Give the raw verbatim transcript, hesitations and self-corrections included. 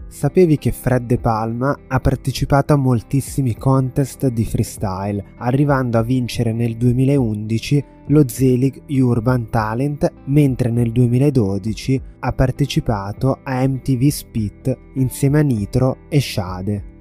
Sapevi che Fred De Palma ha partecipato a moltissimi contest di freestyle, arrivando a vincere nel duemilaundici lo Zelig Urban Talent, mentre nel duemiladodici ha partecipato a M T V Spit insieme a Nitro e Shade.